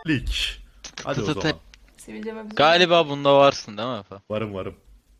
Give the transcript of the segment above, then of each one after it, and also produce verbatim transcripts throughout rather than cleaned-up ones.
Lig. Hadi o zaman. Galiba bunda varsın değil mi Efe? Varım varım.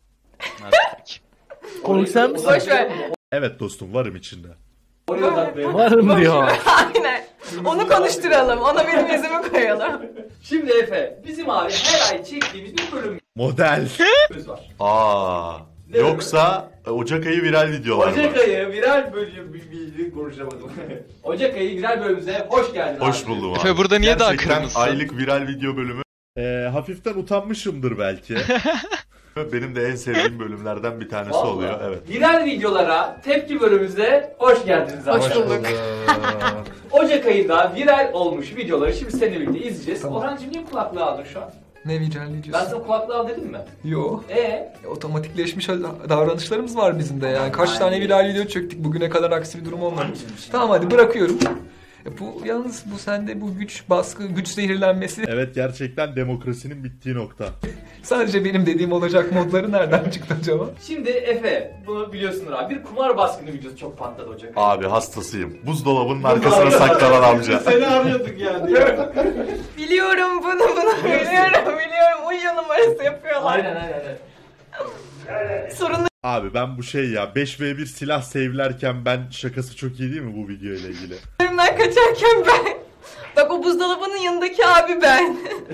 Konuk sen misin? Boş ver. Evet dostum, varım içinde. Varım diyor. Aynen. Onu konuşturalım. Ona benim yüzümü koyalım. Şimdi Efe, bizim abi her ay çektiğimiz bir bölümümüz Model. var. Aa. Yoksa Ocak ayı viral videolar Ocak var. ayı viral bölüm bir bildiğin konuşamadım. Ocak ayı viral bölümümüze hoş geldin Hoş abi. buldum abi. Efe burada niye daha Gerçekten kırmızısın? aylık viral video bölümü. Ee, hafiften utanmışımdır belki. Benim de en sevdiğim bölümlerden bir tanesi Vallahi. oluyor. Evet. Viral videolara tepki bölümümüze hoş geldiniz abi. Hoş bulduk. Ocak ayında viral olmuş videoları şimdi seninle birlikte izleyeceğiz. Tamam. Orhancığım niye kulaklığı aldın şu an? Ne viral Ben diyorsun? sana kulaklığı al dedim mi? Yo. Ee? Otomatikleşmiş davranışlarımız var bizim de yani. Kaç tane viral video çöktük bugüne kadar, aksi bir durum olmadı. Tamam hadi bırakıyorum. E bu yalnız bu sende bu güç baskı, güç zehirlenmesi Evet, gerçekten demokrasinin bittiği nokta. sadece benim dediğim olacak modları nereden çıktı acaba? Şimdi Efe, bunu biliyorsundur abi. Bir kumar baskını videosu çok patladı Ocak ayında. Abi hastasıyım. Buzdolabının arkasına saklanan amca. Seni arıyorduk yani. Biliyorum bunu bunu. Biliyorum biliyorum. Uyuyor numarası yapıyorlar. Aynen aynen aynen. Sorun Abi ben bu şey ya beş ve bir silah save'lerken ben şakası çok iyi değil mi bu video ile ilgili? Evimden kaçarken ben. Bak o buzdolabının yanındaki abi ben.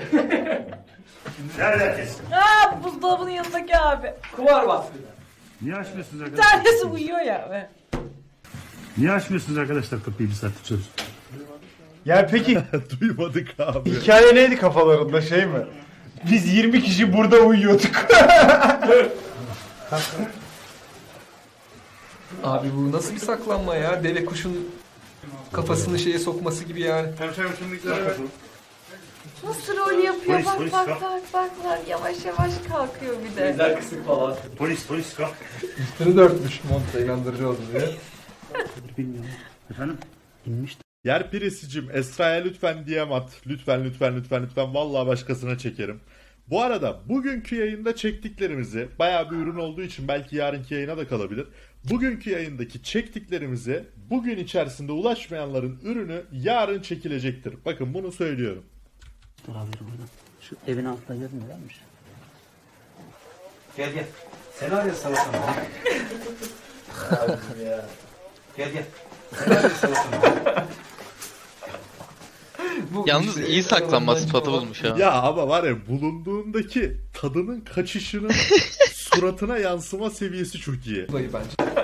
Neredesin? Aa buzdolabının yanındaki abi. Kumar baskını. Niye açmıyorsunuz Bir arkadaşlar? tanesi uyuyor ya. Niye açmıyorsunuz arkadaşlar kapıyı bir saat tutuyoruz? Yani peki Duymadık abi. hikaye neydi kafalarında, şey mi? Biz yirmi kişi burada uyuyorduk. Abi bu nasıl bir saklanma ya? Deve kuşun kafasını şeye sokması gibi yani. Nasıl rol yapıyor? Polis, Bak polis, bak kalk. bak bak bak. Yavaş yavaş kalkıyor bir de. Bizler kısık falan. Polis polis kalk. Üstünü dörtmüş monta, inandırıcı oldu diye. Bilmiyorum. Efendim? İnmişti. Yer piresicim Esra'ya lütfen D M at. Lütfen lütfen lütfen lütfen. Vallahi başkasına çekerim. Bu arada bugünkü yayında çektiklerimizi, bayağı bir ürün olduğu için belki yarınki yayına da kalabilir. Bugünkü yayındaki çektiklerimizi bugün içerisinde ulaşmayanların ürünü yarın çekilecektir. Bakın bunu söylüyorum. Dur abi buradan. Şu evin altında görmüyorlarmış. Gel gel. Senaryo sallasana. ya. Gel gel. Senaryo sallasana. Bu Yalnız işte- iyi saklanma sıfatı bulmuş ha. Ya ama var ya bulunduğundaki tadının kaçışının suratına yansıma seviyesi çok iyi. Budayı bence.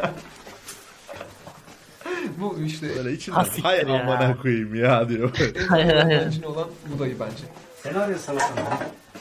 Bu işte Böyle içinden Hassiktir hay ya." amına koyayım ya diyor. Hayır hayır. eğlenceli olan budayı bence. Senaryo sallasana.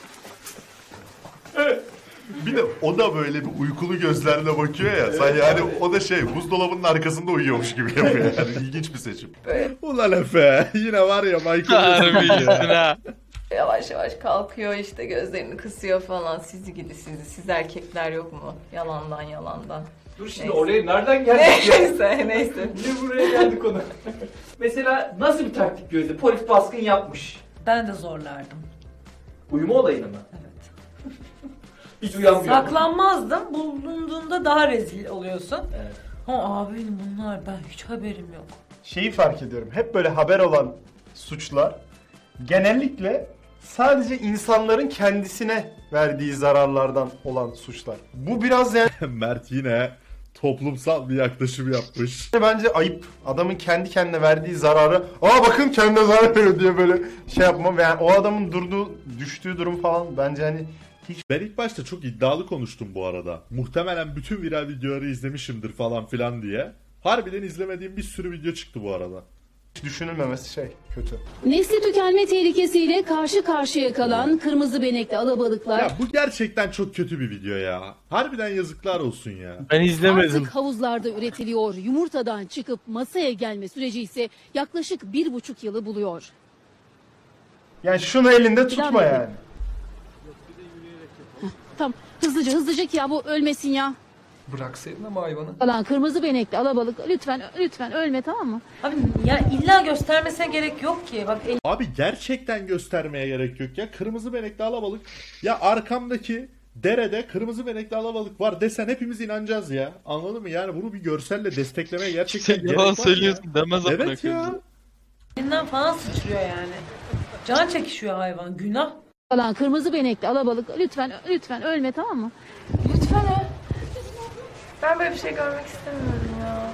Bir de o da böyle bir uykulu gözlerle bakıyor ya. Sen yani o da şey buzdolabının arkasında uyuyormuş gibi yapıyor. Yani ilginç bir seçim. Ulan Efe yine var ya Michael Harbi Jackson iyisin ya. ha. Yavaş yavaş kalkıyor işte, gözlerini kısıyor falan. Sizi gidi sizi. Siz erkekler yok mu? Yalandan yalandan. Dur şimdi Neyse. oraya nereden geldik ya? Neyse neyse. Niye buraya geldik onu? Mesela nasıl bir taktik gözü? Polis baskın yapmış. Ben de zorlardım. Uyuma olayını mı? Evet. Hiç uyanmıyor. Saklanmazdım. Bulunduğunda daha rezil oluyorsun. Evet. Ha abim bunlar, ben hiç haberim yok. Şeyi fark ediyorum. Hep böyle haber olan suçlar genellikle sadece insanların kendisine verdiği zararlardan olan suçlar. Bu biraz yani Mert yine toplumsal bir yaklaşım yapmış. bence ayıp. Adamın kendi kendine verdiği zararı, aa bakın kendine zarar veriyor diye böyle şey yapmam. Yani o adamın durduğu, düştüğü durum falan bence hani Ben ilk başta çok iddialı konuştum bu arada. Muhtemelen bütün viral videoları izlemişimdir falan filan diye. Harbiden izlemediğim bir sürü video çıktı bu arada. hiç düşünülmemesi şey kötü. Nesli tükenme tehlikesiyle karşı karşıya kalan kırmızı benekli alabalıklar Ya bu gerçekten çok kötü bir video ya. Harbiden yazıklar olsun ya. Ben izlemedim. artık havuzlarda üretiliyor. Yumurtadan çıkıp masaya gelme süreci ise yaklaşık bir buçuk yılı buluyor. Yani şunu elinde tutma yani. Tam hızlıca hızlıca ki ya bu ölmesin ya. Bıraksaydın ama hayvanı. Falan kırmızı benekli alabalık lütfen lütfen ölme, tamam mı? Abi ya illa göstermesine gerek yok ki. Bak el- Abi gerçekten göstermeye gerek yok ya. Kırmızı benekli alabalık. Ya arkamdaki derede kırmızı benekli alabalık var desen hepimiz inanacağız ya. Anladın mı? Yani bunu bir görselle desteklemeye gerçekten Sen gerek yalan var ya. söylüyorsun demez amına Evet koyayım. ya. elinden falan sıçrıyor yani. Can çekişiyor hayvan. Günah. Falan kırmızı benekli alabalık lütfen lütfen ölme tamam mı? Lütfen ha. Ben böyle bir şey görmek istemiyorum ya.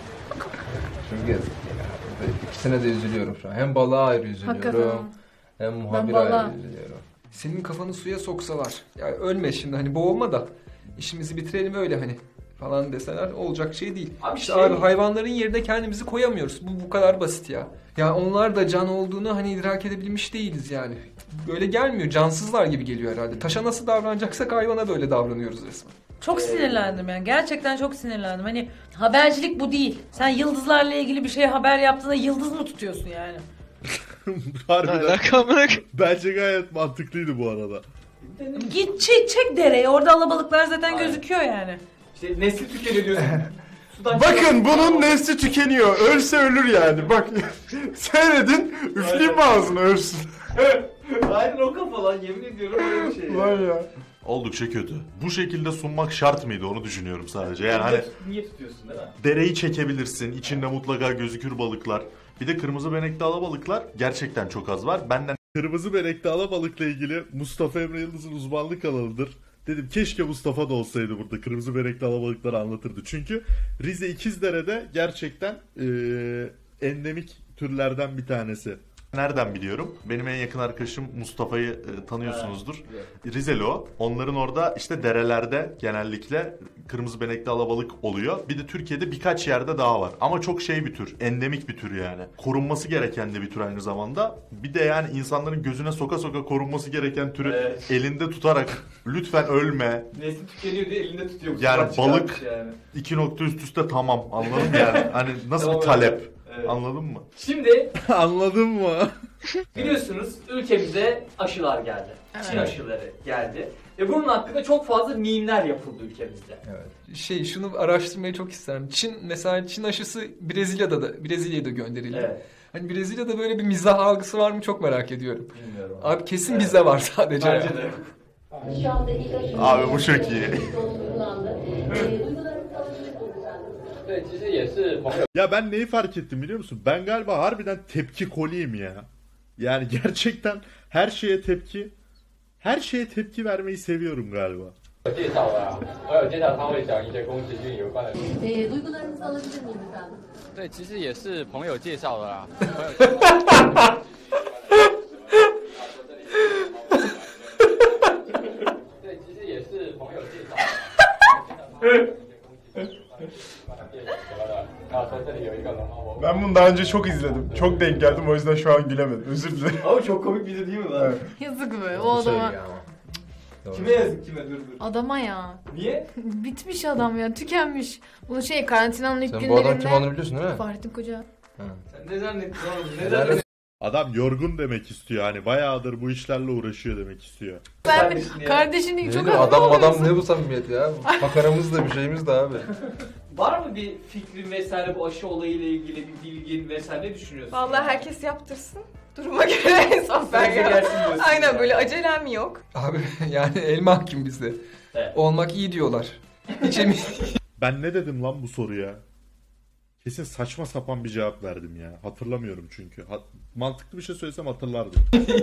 Çok yazık ya. İkisine de üzülüyorum şu an. Hem balığa ayrı üzülüyorum. Hakikaten. Hem muhabire balığa- ayrı üzülüyorum. Senin kafanı suya soksalar. Ya ölme şimdi hani boğulma da. İşimizi bitirelim öyle hani falan deseler olacak şey değil. Abi işte şey- abi hayvanların yerine kendimizi koyamıyoruz. Bu bu kadar basit ya. Ya onlar da can olduğunu hani idrak edebilmiş değiliz yani. Böyle gelmiyor. Cansızlar gibi geliyor herhalde. Taşa nasıl davranacaksak hayvana böyle davranıyoruz resmen. Çok sinirlendim yani. Gerçekten çok sinirlendim. Hani habercilik bu değil. Sen yıldızlarla ilgili bir şey haber yaptığında yıldız mı tutuyorsun yani? Harbiden. Alakam yok. Bence gayet mantıklıydı bu arada. Git çek, çek dereye. Orada alabalıklar zaten gözüküyor yani. İşte nesli tükeniyor diyorsun. Sudan Bakın bunun nesli tükeniyor. Ölse ölür yani. Bak seyredin üfleyeyim mi ağzına ölsün. Aynen o kafa lan, yemin ediyorum öyle bir şey. ya. Lan ya. Oldukça kötü. Bu şekilde sunmak şart mıydı onu düşünüyorum sadece. Yani hani Niye tutuyorsun değil mi? dereyi çekebilirsin. İçinde mutlaka gözükür balıklar. Bir de kırmızı benekli alabalıklar gerçekten çok az var. Benden kırmızı benekli alabalıkla ilgili Mustafa Emre Yıldız'ın uzmanlık alanıdır. Dedim keşke Mustafa da olsaydı burada. Kırmızı benekli alabalıkları anlatırdı. Çünkü Rize İkizdere'de gerçekten eee, endemik türlerden bir tanesi. Nereden biliyorum? Benim en yakın arkadaşım Mustafa'yı e, tanıyorsunuzdur. Rizeli o. Onların orada işte derelerde genellikle kırmızı benekli alabalık oluyor. Bir de Türkiye'de birkaç yerde daha var. Ama çok şey bir tür. Endemik bir tür yani. Korunması gereken de bir tür aynı zamanda. Bir de yani insanların gözüne soka soka korunması gereken türü Evet. elinde tutarak lütfen ölme. Nesli tükeniyor diye elinde tutuyor. Yani Sudan balık çıkarmış yani. iki nokta üst üste tamam. Anladın mı yani? Hani nasıl Tamam, bir talep? evet. Anladın mı? Şimdi Anladın mı? biliyorsunuz ülkemize aşılar geldi. Çin Evet. aşıları geldi. Ve bunun hakkında çok fazla mimler yapıldı ülkemizde. Evet. Şey şunu araştırmayı çok isterim. Çin mesela Çin aşısı Brezilya'da da Brezilya'ya da gönderildi. Evet. Hani Brezilya'da böyle bir mizah algısı var mı çok merak ediyorum. Bilmiyorum. Abi kesin Evet. bizde var sadece. Bence ya. de. Abi bu çok iyi. Ya ben neyi fark ettim biliyor musun? Ben galiba harbiden tepki koliyim ya. Yani gerçekten her şeye tepki, her şeye tepki vermeyi seviyorum galiba. Ee, duygularınızı alabilir miyim efendim? 对，其实也是朋友介绍的啦。对，其实也是朋友介绍的。 Ben bunu daha önce çok izledim. Çok denk geldim o yüzden şu an gülemedim. Özür dilerim. Abi çok komik bir şey değil mi lan? Evet. Yazık be o adama. Kime yazık kime dur dur. Adama ya. Niye? Bitmiş adam ya, tükenmiş. Bunu şey karantinanın ilk Sen bu günlerinde... adam kim olduğunu biliyorsun değil mi? Fahrettin Koca. Sen ne zannettin oğlum? Ne zannettin? Adam yorgun demek istiyor hani bayağıdır bu işlerle uğraşıyor demek istiyor. Ben Kardeşini ya. kardeşini çok Ne haklı adam adam oluyorsun. ne bu samimiyet ya? Makaramız da bir şeyimiz de abi. Var mı bir fikrin vesaire bu aşı olayıyla ilgili bir bilgin vesaire ne düşünüyorsun? Vallahi herkes yaptırsın. Duruma göre hesap ver Sen ya. gelsin diyorsun Aynen yani. böyle acelem yok. Abi yani elma hakim bizde. Evet. Olmak iyi diyorlar. Hiç emin. Ben ne dedim lan bu soruya? Kesin saçma sapan bir cevap verdim ya. Hatırlamıyorum çünkü. Ha- mantıklı bir şey söylesem hatırlardım.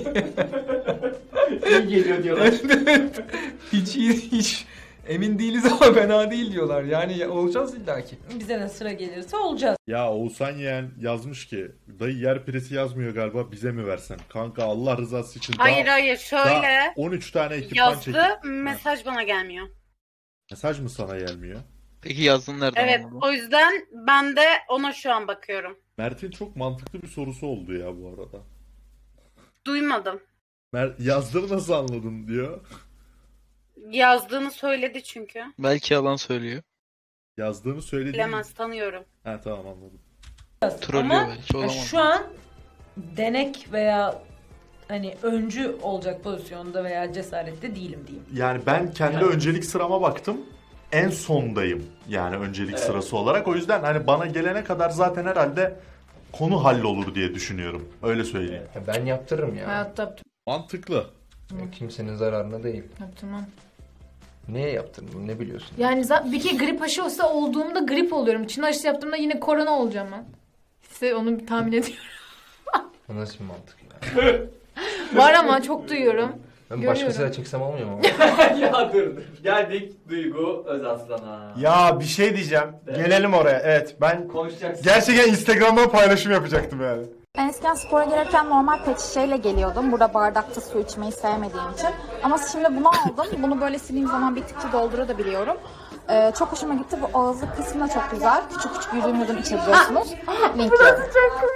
İyi geliyor diyorlar. hiç iyi hiç emin değiliz ama fena değil diyorlar. Yani ya- olacağız illaki. Bize de sıra gelirse olacağız. Ya Oğuzhan Yeğen yazmış ki dayı yer piresi yazmıyor galiba bize mi versen? Kanka Allah rızası için Hayır daha, hayır şöyle daha on üç tane ekipman yazdı çekip. mesaj bana gelmiyor. Mesaj mı sana gelmiyor? Peki yazdın nereden Evet anladın? o yüzden ben de ona şu an bakıyorum. Mert'in çok mantıklı bir sorusu oldu ya bu arada. Duymadım. Mert yazdığını nasıl anladın diyor. Yazdığını söyledi çünkü. Belki yalan söylüyor. Yazdığını söyledi. Bilemez tanıyorum. Ha tamam anladım. Trollüyor Ama belki olamaz. şu an denek veya hani öncü olacak pozisyonda veya cesarette değilim diyeyim. Yani ben kendi Yani- öncelik sırama baktım. En sondayım yani öncelik Evet. sırası olarak. O yüzden hani bana gelene kadar zaten herhalde konu hallolur diye düşünüyorum. Öyle söyleyeyim. Ya ben yaptırırım ya. Hayatta yaptım. Mantıklı. Ya kimsenin zararına değil. Yaptırmam. Niye yaptın bunu ne biliyorsun? Yani za- bir kere grip aşı olsa olduğumda grip oluyorum. Çin aşısı yaptığımda yine korona olacağım ben. İşte onu bir tahmin ediyorum. Bu nasıl bir mantık ya? Var ama çok duyuyorum. Ben Görüyorum. başkasıyla çeksem olmuyor mu? Ya dur dur. Geldik Duygu Özaslan'a. Ya bir şey diyeceğim. Gelelim oraya. Evet ben Konuşacaksın. gerçekten Instagram'dan paylaşım yapacaktım yani. Ben eskiden spora gelirken normal pet şişeyle geliyordum. Burada bardakta su içmeyi sevmediğim için. Ama şimdi bunu aldım. Bunu böyle sildiğim zaman bittikçe doldurabiliyorum. Ee, çok hoşuma gitti. Bu ağızlık kısmı da çok güzel. Küçük küçük yudum yudum içebiliyorsunuz. Linkliyorum.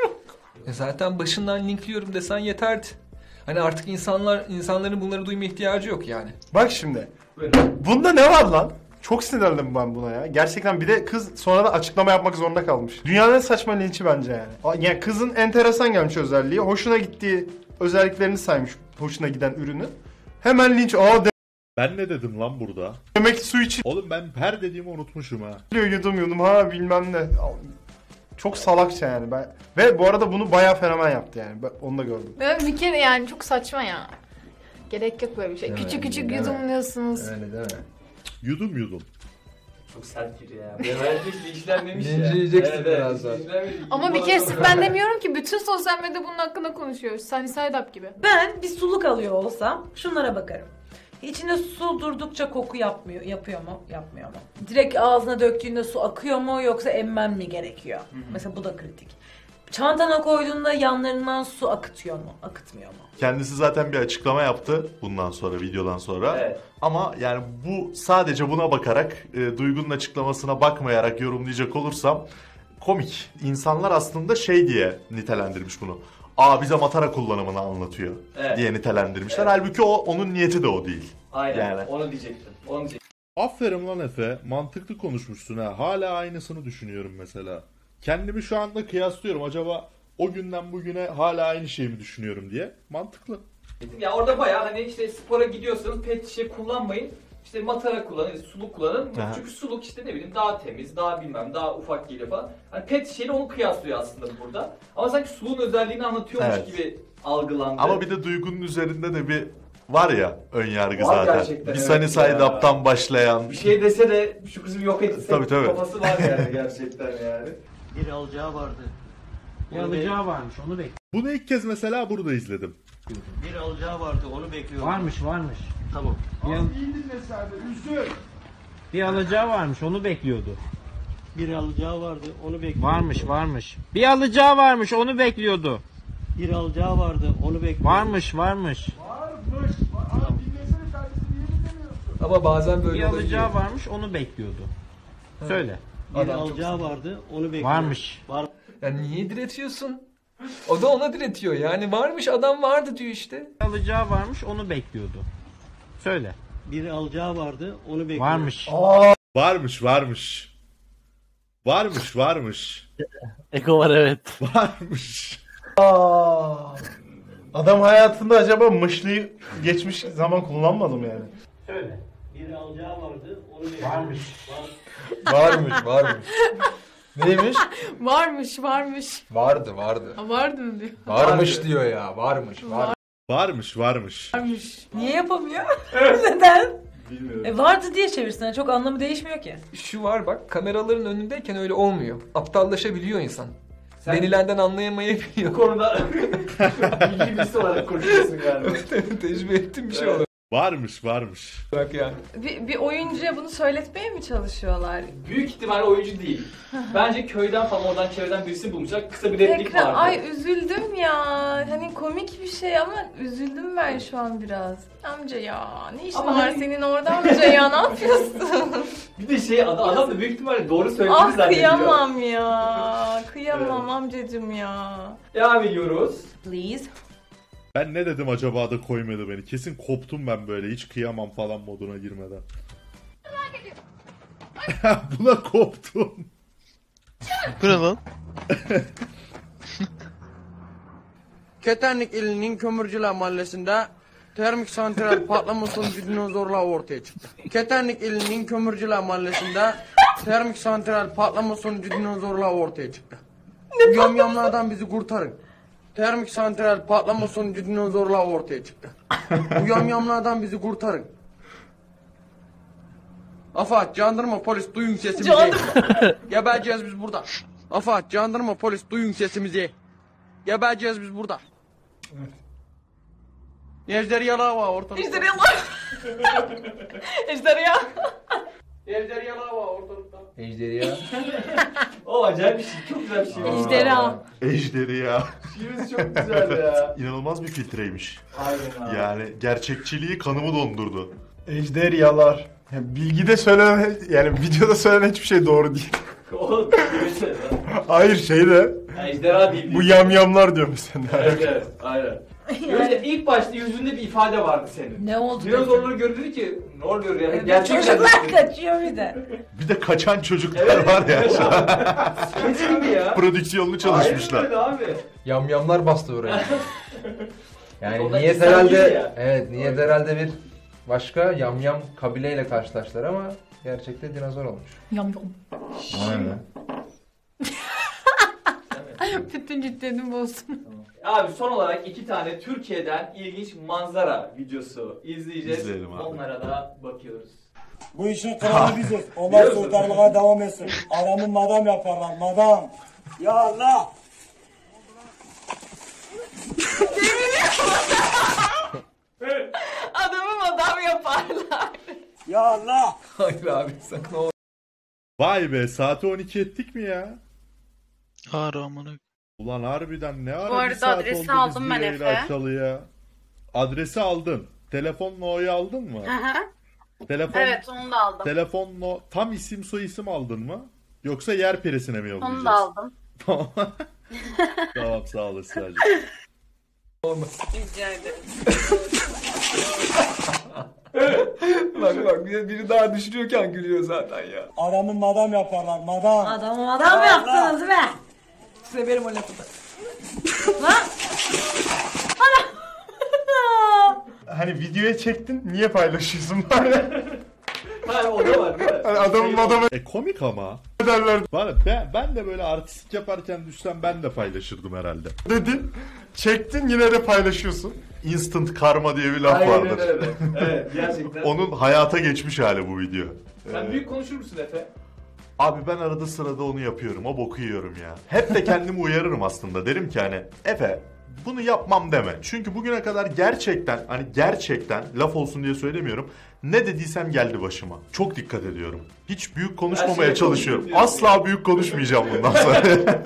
E zaten başından linkliyorum desen yeterdi. Hani artık insanlar insanların bunları duyma ihtiyacı yok yani. Bak şimdi. Bunda ne var lan? Çok sinirlendim ben buna ya. Gerçekten bir de kız sonra da açıklama yapmak zorunda kalmış. Dünyanın en saçma linçi bence yani. Yani kızın enteresan gelmiş özelliği. Hoşuna gittiği özelliklerini saymış. Hoşuna giden ürünü. Hemen linç. Aa de- Ben ne dedim lan burada? demek ki su içiliyor Oğlum ben her dediğimi unutmuşum ha. yudum yudum ha bilmem ne. Çok salakça yani. Ben... Ve bu arada bunu bayağı fenomen yaptı yani. Ben onu da gördüm. Ben bir kere yani çok saçma ya. Gerek yok böyle bir şey. Değil mi? Küçük küçük Değil mi? yudumluyorsunuz. Öyle değil mi? Yudum yudum. Çok sert giriyor ya. Beverlik linçlenmemiş ya. Linçleyeceksin birazdan. linçlenmemiş. Ama bir kere sırf ben demiyorum ki bütün sosyal medyada bunun hakkında konuşuyoruz. Sunny Side Up gibi. Ben bir suluk alıyor olsam şunlara bakarım. İçinde su durdukça koku yapmıyor, yapıyor mu, yapmıyor mu? Direkt ağzına döktüğünde su akıyor mu yoksa emmen mi gerekiyor? Hı hı. Mesela bu da kritik. Çantana koyduğunda yanlarından su akıtıyor mu, akıtmıyor mu? Kendisi zaten bir açıklama yaptı bundan sonra, videodan sonra. Evet. Ama yani bu sadece buna bakarak, e, Duygu'nun açıklamasına bakmayarak yorumlayacak olursam komik. İnsanlar aslında şey diye nitelendirmiş bunu. Aa bize matara kullanımını anlatıyor Evet. diye nitelendirmişler. Evet. Halbuki o onun niyeti de o değil. Aynen. Yani. Onu diyecektim. Onu diyecektim. Aferin lan Efe. Mantıklı konuşmuşsun ha. Hala aynısını düşünüyorum mesela. Kendimi şu anda kıyaslıyorum. Acaba o günden bugüne hala aynı şeyi mi düşünüyorum diye. Mantıklı. Ya orada bayağı hani işte spora gidiyorsanız pet şişe kullanmayın. İşte matara kullanın, suluk kullanın. Aha. Çünkü suluk işte ne bileyim daha temiz, daha bilmem, daha ufak geliyor falan. Hani pet şişeyle onu kıyaslıyor aslında burada. Ama sanki suluğun özelliğini anlatıyormuş Evet. gibi algılandı. Ama bir de Duygu'nun üzerinde de bir var ya ön yargı Var zaten. gerçekten, Bir evet Sunny Side ya. Up'tan başlayan. Bir şey dese de şu kızı bir yok etse Tabii, tabii. kafası var yani gerçekten yani. Bir alacağı vardı. Bir alacağı varmış onu bekliyor. Bunu ilk kez mesela burada izledim. Bir alacağı vardı onu bekliyor. Varmış varmış. Tamam. Bir, al- bir alacağı varmış onu bekliyordu. Bir alacağı vardı onu bekliyor. Varmış varmış. Bir alacağı varmış onu bekliyordu. Bir alacağı vardı onu bekliyor. Varmış varmış. Ama bazen böyle Bir olabiliyor. alacağı varmış onu bekliyordu. Söyle. Bir Adam çok alacağı vardı onu bekliyor. Varmış. Var. Ya niye diretiyorsun? O da ona diretiyor yani. Varmış adam vardı diyor işte. Bir alacağı varmış onu bekliyordu. Söyle. Bir alacağı vardı onu bekliyor. Varmış. Varmış varmış. Varmış varmış. Eko var evet. Varmış. Aa, adam hayatında acaba mışlıyı geçmiş zaman kullanmadı mı yani? Söyle. Bir alacağı vardı onu bekliyor. Varmış. Varmış varmış. Neymiş? Varmış varmış. Vardı vardı. Ha, vardı mı diyor. Varmış diyor ya varmış var. Varmış varmış. Varmış. Niye yapamıyor? Neden? Bilmiyorum. E vardı diye çevirsin. Çok anlamı değişmiyor ki. Şu var bak kameraların önündeyken öyle olmuyor. Aptallaşabiliyor insan. Sen- Denilenden Bu anlayamayabiliyor. konuda bilgi birisi olarak konuşuyorsun galiba. Tecrübe ettiğim bir şey olur. Varmış varmış. Bak yani. Bir, bir oyuncuya bunu söyletmeye mi çalışıyorlar? Büyük ihtimalle oyuncu değil. Bence köyden falan oradan çevreden birisi bulacak. Kısa bir replik Tekrar vardı. ay üzüldüm ya. Hani komik bir şey ama üzüldüm ben şu an biraz. Amca ya ne işin Ama var hani- senin orada amca ya ne yapıyorsun? Bir de şey adam, adam da büyük ihtimalle doğru söylediğini Ah zannediyor. kıyamam ya. Kıyamam amcacım ya. Devam ediyoruz. Please. Ben ne dedim acaba da koymadı beni. Kesin koptum ben böyle hiç kıyamam falan moduna girmeden. Buna koptum. Bu ne lan? Ketenlik ilinin Kömürcüler Mahallesi'nde termik santral patlama sonucu dinozorlar ortaya çıktı. Ketenlik ilinin Kömürcüler Mahallesi'nde termik santral patlama sonucu dinozorlar ortaya çıktı. Bu yamyamlardan bizi kurtarın. Termik santral patlama sonucu dinozorlar ortaya çıktı. Bu yamyamlardan bizi kurtarın. Afat, jandarma, polis duyun sesimizi. Gebereceğiz biz burada. Afat, jandarma, polis duyun sesimizi. Gebereceğiz biz burada. Ejderhalar var ortalıkta. Ejderhalar. Ejderha. Ejderhalar var ortalıkta. Ejderha. O acayip bir şey. Çok güzel bir şey. Ejderha. Ejderi Şiirimiz çok güzel ya. İnanılmaz bir filtreymiş. Aynen abi. Yani gerçekçiliği kanımı dondurdu. Ejderhalar. Yani bilgide söylenen, yani videoda söylenen hiçbir şey doğru değil. Oğlum şey Hayır şeyde. yani ejderha değil. Bu yamyamlar diyor mesela. Evet evet aynen. Yani ilk başta yüzünde bir ifade vardı senin. Ne oldu? Dinozorları gördü dedi ki ne oluyor ya? Evet, Gerçekten. çocuklar kaçıyor bir de. Bir de kaçan çocuklar Evet, var ya. Kesin gibi ya. Prodüksiyonlu çalışmışlar. Aynen öyle abi. Yamyamlar bastı oraya. Yani Onlar niyet insan herhalde gibi ya. evet niyet herhalde bir başka yamyam kabileyle karşılaştılar ama gerçekte dinozor olmuş. Yam yam. Aynen. Bütün ciddiyetimi bozdum. Abi son olarak iki tane Türkiye'den ilginç manzara videosu izleyeceğiz. İzleyelim abi. Onlara da bakıyoruz. Bu işin kralı biziz. Onlar sultanlığa devam etsin. Adamı madam yaparlar, madam. Ya Allah! Adamı adam yaparlar. Ya Allah! Hayır abi sakın o. Vay be, saati on iki ettik mi ya? Ağır amına. Ulan harbiden ne ara Bu bir arada saat adresi oldu aldım biz ben bir yayın Efe. açalı ya. Adresi aldın. Telefonla oyu aldın mı? Hı hı. Telefon, Evet onu da aldım. Telefonla tam isim soy isim aldın mı? Yoksa yer perisine mi yollayacağız? Onu da aldım. Tamam. Tamam sağ olasın hacı. Rica ederim. Bak bak bir biri daha düşürüyorken gülüyor zaten ya. Adamı madam yaparlar, madam. Adamı adam mı yaptınız be? Severim o lafı da. Lan! Hani videoya çektin, niye paylaşıyorsun bari? Ha o da var değil mi? Hani adamın adamı E komik ama. derler Bana, ben, ben de böyle artistik yaparken düşsem ben de paylaşırdım herhalde. dedin. Çektin yine de paylaşıyorsun. Instant karma diye bir laf Aynen vardır. öyle. Evet gerçekten. Onun hayata geçmiş hali bu video. Sen Ee, büyük konuşur musun Efe? Abi ben arada sırada onu yapıyorum. O boku yiyorum ya. Hep de kendimi uyarırım aslında. Derim ki hani Efe bunu yapmam deme. Çünkü bugüne kadar gerçekten hani gerçekten laf olsun diye söylemiyorum. Ne dediysem geldi başıma. Çok dikkat ediyorum. Hiç büyük konuşmamaya Her şeye çalışıyorum. konuşuyorsun. Asla büyük konuşmayacağım bundan sonra.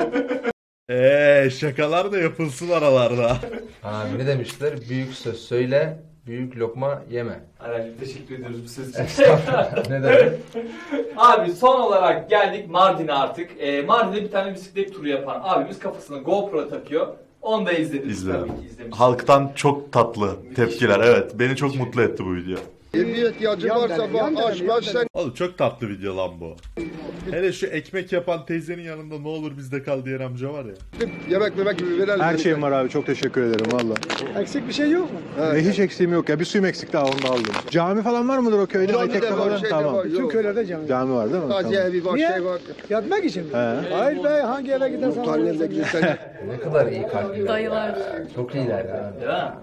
Eee şakalar da yapılsın aralarda. Abi ne demişler? Büyük söz söyle, büyük lokma yeme. Aracım teşekkür ediyoruz bu söz için. Ne demek? Abi son olarak geldik Mardin'e artık. Ee, Mardin'de bir tane bisiklet turu yapan abimiz kafasına GoPro takıyor. Onu da izlediniz İzledim. tabii ki izlemişsiniz. Halktan çok tatlı tepkiler. Evet beni çok mutlu etti bu video. Bir ihtiyacı varsa bak aç baş sen. Oğlum çok tatlı video lan bu. Hele şu ekmek yapan teyzenin yanında ne olur bizde kal diyen amca var ya. Yemek memek gibi verelim. Her şeyim var abi, çok teşekkür ederim valla. Eksik bir şey yok mu? E, hiç eksiğim yok ya, bir suyum eksik daha, onu da aldım. Cami falan var mıdır o köyde? Cami Aytek'te de var, falan? şey de Tamam. var. Bütün köylerde cami. Cami var değil mi? Taziye Tamam. evi var, Niye? şey var. Yatmak için mi? He. Hayır be, hangi eve gidersen. Muhtarlarla gidersen. Ne kadar iyi kalpli. Dayılar. Çok iyiler ya. Ya.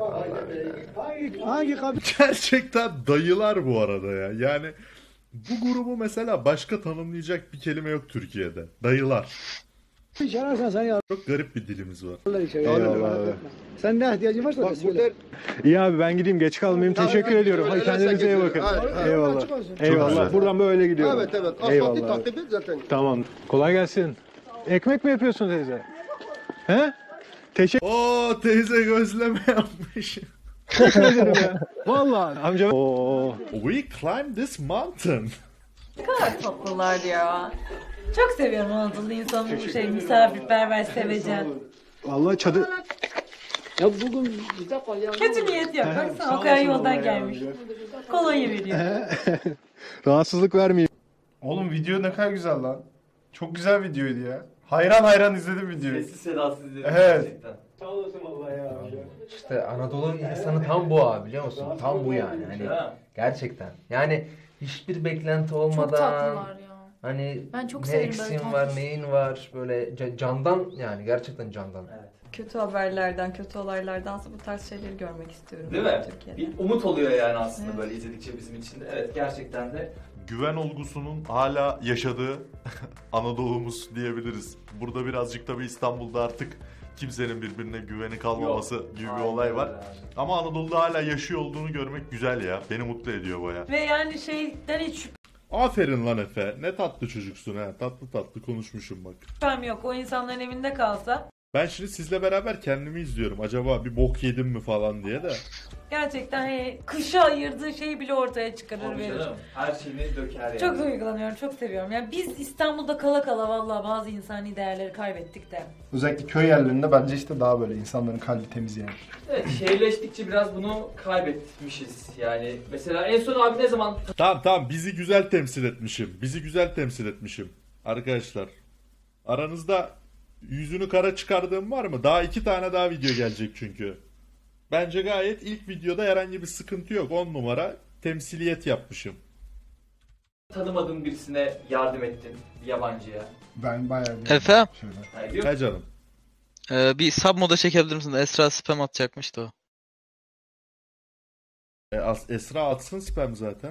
Hangi kabul? Gerçekten dayılar bu arada ya. Yani bu grubu mesela başka tanımlayacak bir kelime yok Türkiye'de. Dayılar. Çağırırsan sen ya. Çok garip bir dilimiz var. Eyvallah abi. Sen ne ihtiyacın varsa da söyle. İyi abi, ben gideyim, geç kalmayayım. Teşekkür ediyorum. Hadi kendinize iyi bakın. Eyvallah. Eyvallah. güzel. Buradan böyle gidiyorum. Evet evet. Asfaltı Eyvallah. abi. takip et zaten. Tamam. Kolay gelsin. Ekmek mi yapıyorsun teyze? He? Teşekkür Oo teyze gözleme yapmış. ederim ya. Vallahi amca. Oo. We climbed this mountain. Ne kadar tatlılar ya. Çok seviyorum Anadolu insanı, bu şey misafirperver, sevecen. Vallahi çadır. Ya bugün bizde kalyan. Kötü niyet yok. Baksana o kadar yoldan gelmiş. Kolonya veriyor. Rahatsızlık vermeyeyim. Oğlum video ne kadar güzel lan. Çok güzel videoydu ya. Hayran hayran izledim videoyu. Sessiz sedasız izledim Evet. gerçekten. Sağ olasın vallahi ya. İşte Anadolu insanı tam bu abi, biliyor musun? Tam bu yani. Hani Ya. gerçekten. Yani hiçbir beklenti Çok olmadan tatlılar ya. hani Ben çok ne severim böyle eksiğin tatlı. var, neyin var, böyle ca- candan, yani gerçekten candan. Evet. Kötü haberlerden, kötü olaylardansa bu tarz şeyleri görmek istiyorum. Değil mi? Türkiye'de. Bir umut oluyor yani aslında Evet. böyle izledikçe bizim için de. Evet gerçekten de. Güven olgusunun hala yaşadığı Anadolu'muz diyebiliriz. Burada birazcık tabii İstanbul'da artık kimsenin birbirine güveni kalmaması Yok, gibi bir aynen olay var. öyle abi. Ama Anadolu'da hala yaşıyor olduğunu görmek güzel ya. Beni mutlu ediyor baya. Ve yani şeyden hiç Aferin lan Efe. Ne tatlı çocuksun ha. Tatlı tatlı konuşmuşum bak. şüphem yok. O insanların evinde kalsa Ben şimdi sizle beraber kendimi izliyorum. Acaba bir bok yedim mi falan diye de. gerçekten hani kışa ayırdığı şeyi bile ortaya çıkarır Tabii verir. canım, her şeyini döker yani. Çok duygulanıyorum, çok seviyorum. Yani biz İstanbul'da kala kala vallahi bazı insani değerleri kaybettik de. Özellikle köy yerlerinde bence işte daha böyle insanların kalbi temiz yani. Evet, şehirleştikçe biraz bunu kaybetmişiz yani. Mesela en son abi ne zaman... Tamam tamam bizi güzel temsil etmişim. Bizi güzel temsil etmişim. Arkadaşlar. Aranızda yüzünü kara çıkardığım var mı? Daha iki tane daha video gelecek çünkü. Bence gayet ilk videoda herhangi bir sıkıntı yok. on numara temsiliyet yapmışım. tanımadığın birisine yardım ettin, bir yabancıya? Ben bayağı bir Efe? Yani diyor- He canım. Ee, bir sub moda çekebilir misin? Esra spam atacakmış da o. E, As- Esra atsın spam zaten.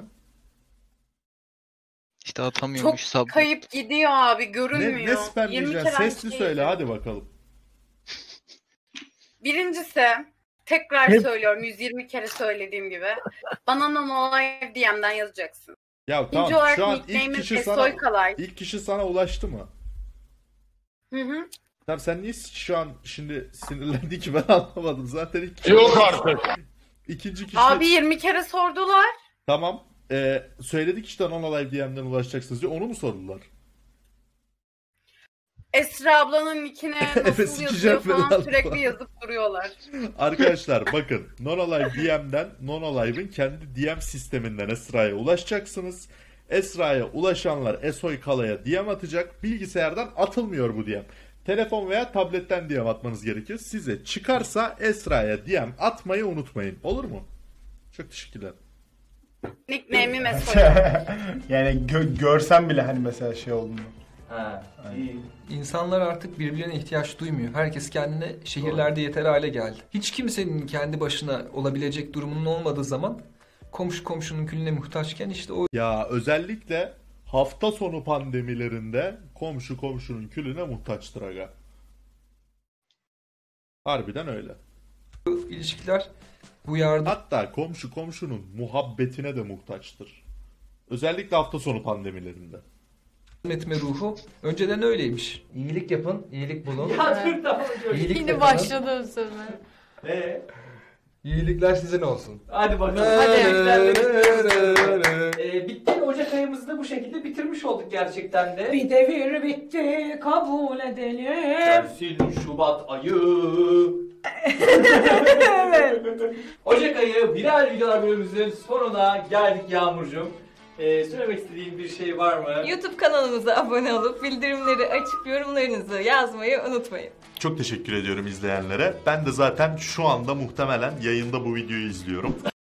İşte atamıyormuş Çok sub. kayıp gidiyor abi, Ne, görünmüyor. ne spam yirmi diyeceksin? kere Sesli aynı söyle şeyi- hadi bakalım. Birincisi, tekrar Ne? söylüyorum yüz yirmi kere söylediğim gibi. Bana Nonolive D M'den yazacaksın. Ya İkinci tamam olarak şu an ilk nickname'im kişi Esoy sana Kalay. ilk kişi sana ulaştı mı? Hı hı. Tamam sen niye şu an şimdi sinirlendin ki ben anlamadım. Zaten ilk kişi... Yok artık. İkinci kişi... Abi yirmi kere sordular. Tamam. Ee, söyledik işte Nonolive D M'den ulaşacaksınız diye. Onu mu sordular? Esra ablanın nickine Efe nasıl yazıyor sikeceğim falan falan. sürekli yazıp duruyorlar. Arkadaşlar bakın Nonolive D M'den Nonolive'ın kendi D M sisteminden Esra'ya ulaşacaksınız. Esra'ya ulaşanlar Esoy Kala'ya D M atacak. Bilgisayardan atılmıyor bu D M. Telefon veya tabletten D M atmanız gerekiyor. Size çıkarsa Esra'ya D M atmayı unutmayın. Olur mu? Çok teşekkürler. Nickname'im Esoy. Yani gö- görsem bile hani mesela şey olduğunu. Ha, iyi. İnsanlar artık birbirine ihtiyaç duymuyor. Herkes kendine şehirlerde yeter hale geldi. Hiç kimsenin kendi başına olabilecek durumunun olmadığı zaman komşu komşunun külüne muhtaçken işte o Ya özellikle hafta sonu pandemilerinde komşu komşunun külüne muhtaçtır aga. Harbiden öyle. ilişkiler bu yardım Hatta komşu komşunun muhabbetine de muhtaçtır. Özellikle hafta sonu pandemilerinde. etme ruhu önceden öyleymiş. İyilik yapın, iyilik bulun. Ya dur tamam. İyilik Yine yapın. başladı bu sefer. Ee, İyilikler sizin olsun. hadi bakalım. Hadi. Ee, bitti. Ocak ayımızı da bu şekilde bitirmiş olduk gerçekten de. Bir devir bitti, kabul edelim. Gelsin Şubat ayı. Ocak ayı viral videolar bölümümüzün sonuna geldik Yağmurcuğum. Ee, söylemek istediğin bir şey var mı? YouTube kanalımıza abone olup bildirimleri açıp yorumlarınızı yazmayı unutmayın. Çok teşekkür ediyorum izleyenlere. Ben de zaten şu anda muhtemelen yayında bu videoyu izliyorum.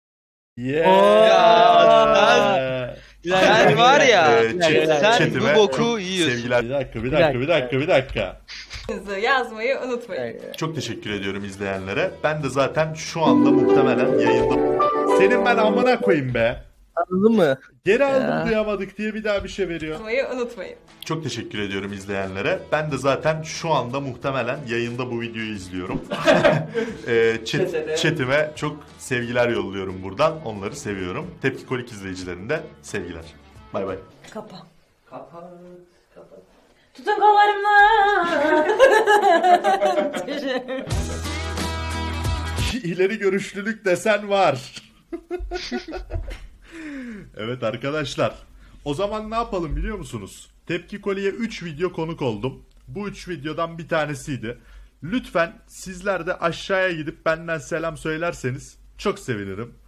Yeah. Sen var ya, Ee, chat- sen chatime bu boku çok yiyorsun. Sevgiler. Bir dakika, bir dakika, bir dakika, bir dakika. Yazmayı unutmayın. Çok teşekkür ediyorum izleyenlere. Ben de zaten şu anda muhtemelen yayında... Senin ben amına koyayım be. Anladın mı? Geri aldım duyamadık diye bir daha bir şey veriyor. Yazmayı unutmayın. Çok teşekkür ediyorum izleyenlere. Ben de zaten şu anda muhtemelen yayında bu videoyu izliyorum. ee, chat, Chat'e. chatime çok sevgiler yolluyorum buradan. Onları seviyorum. Tepki Kolik izleyicilerine de sevgiler. Bay bay. Kapa. Kapat. Kapat. Tutun kollarımla. İleri görüşlülük desen var. Evet arkadaşlar. O zaman ne yapalım biliyor musunuz? Tepki Koli'ye üç video konuk oldum. Bu üç videodan bir tanesiydi. Lütfen sizler de aşağıya gidip benden selam söylerseniz çok sevinirim.